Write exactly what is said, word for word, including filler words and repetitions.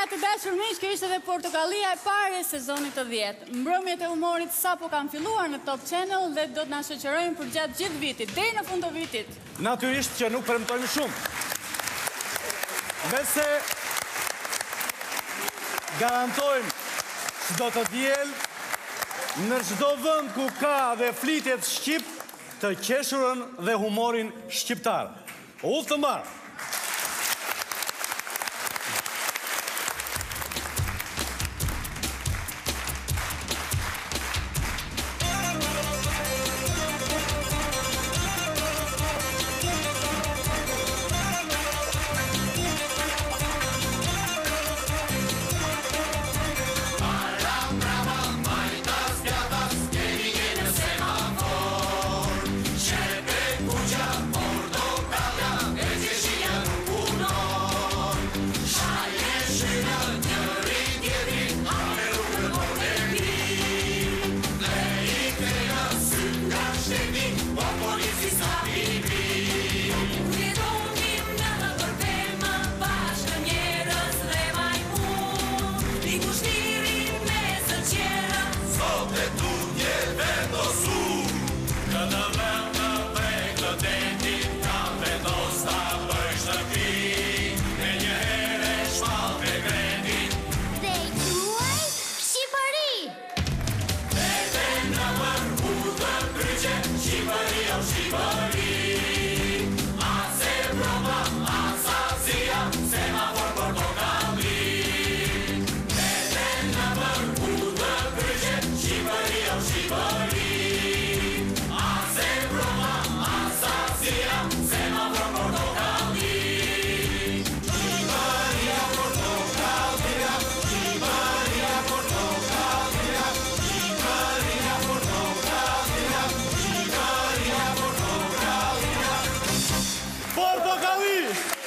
të dashur miq, kjo ishte dhe portokallia e parë e sezonit të dhjetë. Mbrëmjet e humorit sapo kanë filluar në Top Channel dhe do të na shoqërojnë për gjatë gjithë vitit, deri në fund të vitit. Natyrisht që nuk premtojmë shumë. Nëse garantojmë që do të diel në çdo vend ku ka dhe flitet shqip, të qeshurën dhe humorin shqiptar. Udhë të mbarë. Portokalli!